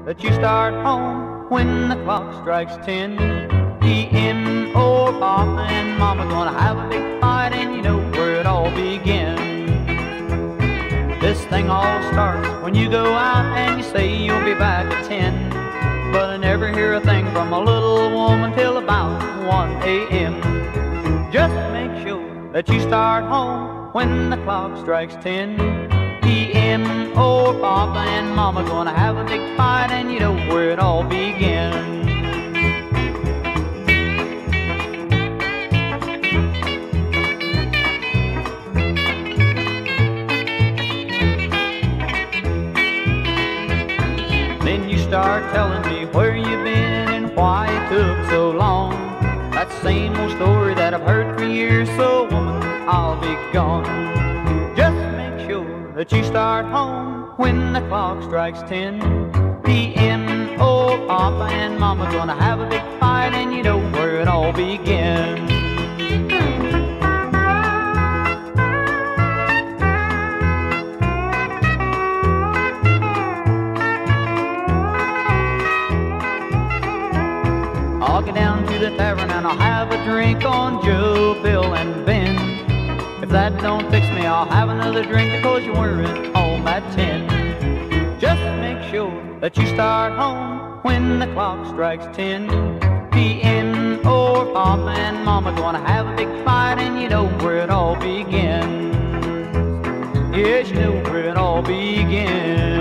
that you start home when the clock strikes 10 p.m. Oh, Papa and Mama gonna have a big fight, and you know where it all begins. This thing all starts when you go out and you say you'll be back at 10, but I never hear a thing from a little woman till about 1 a.m. Just make sure that you start home when the clock strikes 10 p.m. Oh, Papa and Mama gonna have a big fight, and you know where it all begins. Then you start telling me where you've been and why it took so long. That same old story that I've heard for years, so woman, I'll be gone. Just make sure that you start home when the clock strikes 10 p.m. Oh, Papa and Mama gonna have a big fight, and you know where it all begins. I'll get down to the tavern and I'll have a drink on Joe, Bill, and Ben. If that don't fix me, I'll have another drink because you weren't home at 10. Just make sure that you start home when the clock strikes 10 p.m. Oh, Papa and Mama gonna have a big fight, and you know where it all begins. Yes, you know where it all begins.